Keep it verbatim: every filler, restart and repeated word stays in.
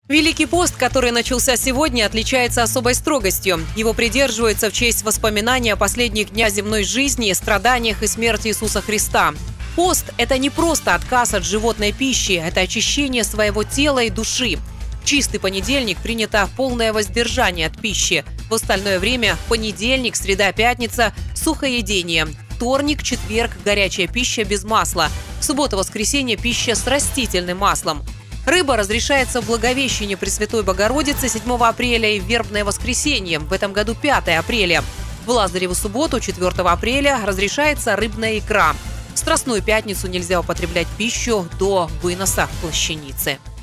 Великий пост, который начался сегодня, отличается особой строгостью. Его придерживаются в честь воспоминания о последних днях земной жизни, страданиях и смерти Иисуса Христа. Пост – это не просто отказ от животной пищи, это очищение своего тела и души. В чистый понедельник принято полное воздержание от пищи. В остальное время – понедельник, среда, пятница – сухоедение. Вторник, четверг – горячая пища без масла. В субботу-воскресенье – пища с растительным маслом. Рыба разрешается в Благовещение Пресвятой Богородицы седьмого апреля и в Вербное воскресенье, в этом году пятого апреля. В Лазареву субботу четвёртого апреля разрешается рыбная икра. В Страстную пятницу нельзя употреблять пищу до выноса плащаницы.